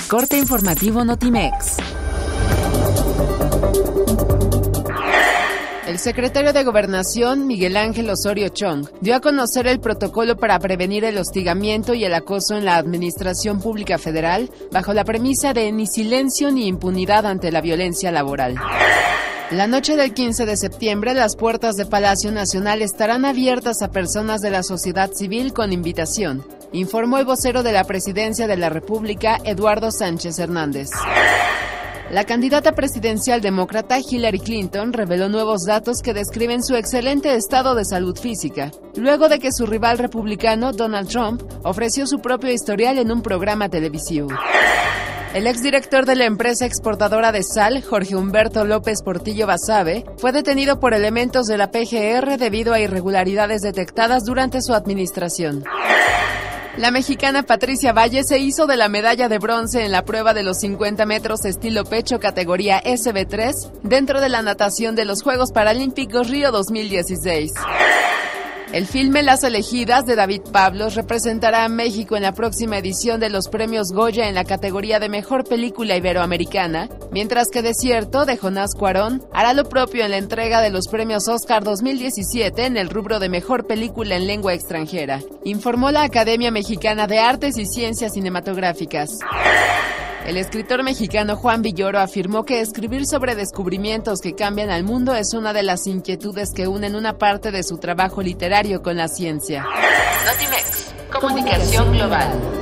Corte informativo Notimex. El secretario de Gobernación, Miguel Ángel Osorio Chong, dio a conocer el protocolo para prevenir el hostigamiento y el acoso en la Administración Pública Federal, bajo la premisa de ni silencio ni impunidad ante la violencia laboral. La noche del 15 de septiembre, las puertas de Palacio Nacional estarán abiertas a personas de la sociedad civil con invitación, informó el vocero de la Presidencia de la República, Eduardo Sánchez Hernández. La candidata presidencial demócrata Hillary Clinton reveló nuevos datos que describen su excelente estado de salud física, luego de que su rival republicano, Donald Trump, ofreció su propio historial en un programa televisivo. El exdirector de la empresa exportadora de sal, Jorge Humberto López Portillo Basabe, fue detenido por elementos de la PGR debido a irregularidades detectadas durante su administración. La mexicana Patricia Valle se hizo de la medalla de bronce en la prueba de los 50 metros estilo pecho categoría SB3 dentro de la natación de los Juegos Paralímpicos Río 2016. El filme Las Elegidas de David Pablos representará a México en la próxima edición de los premios Goya en la categoría de Mejor Película Iberoamericana, mientras que Desierto, de Jonás Cuarón, hará lo propio en la entrega de los premios Oscar 2017 en el rubro de Mejor Película en Lengua Extranjera, informó la Academia Mexicana de Artes y Ciencias Cinematográficas. El escritor mexicano Juan Villoro afirmó que escribir sobre descubrimientos que cambian al mundo es una de las inquietudes que unen una parte de su trabajo literario con la ciencia. Notimex, comunicación global.